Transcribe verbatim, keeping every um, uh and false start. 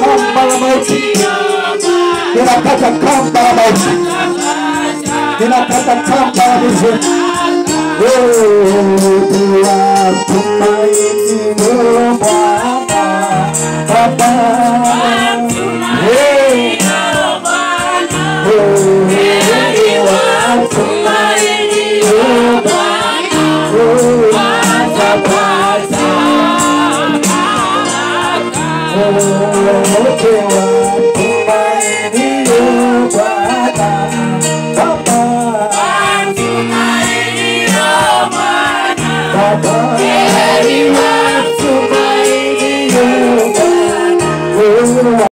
kamba la mauti, ninakata kamba la mauti, ninakata kamba la huzuni. Oh, tumaini Bwana Baba.